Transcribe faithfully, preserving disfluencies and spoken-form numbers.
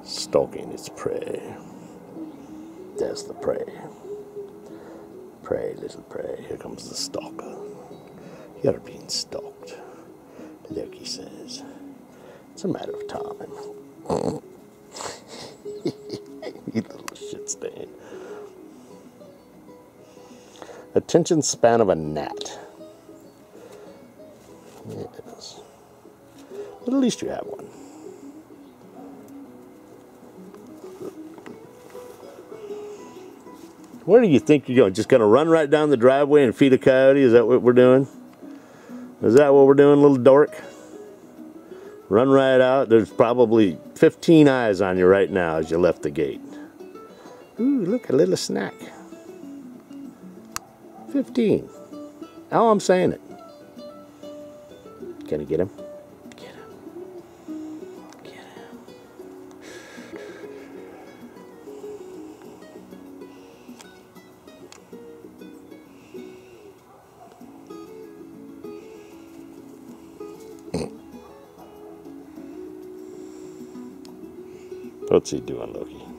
Stalking its prey. There's the prey. Prey, little prey. Here comes the stalker. You're being stalked. Loki says. It's a matter of time. You little shit stain. Attention span of a gnat. Yes. But at least you have one. Where do you think you're going? Just going to run right down the driveway and feed a coyote? Is that what we're doing? Is that what we're doing, little dork? Run right out. There's probably fifteen eyes on you right now as you left the gate. Ooh, look, a little snack. fifteen. Oh, I'm saying it. Can I get him? Get him. Get him. What's he doing, Loki?